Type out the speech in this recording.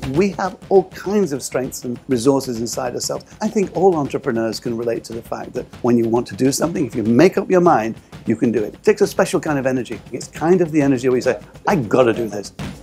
We have all kinds of strengths and resources inside ourselves. I think all entrepreneurs can relate to the fact that when you want to do something, if you make up your mind, you can do it. It takes a special kind of energy. It's kind of the energy where you say, I gotta do this.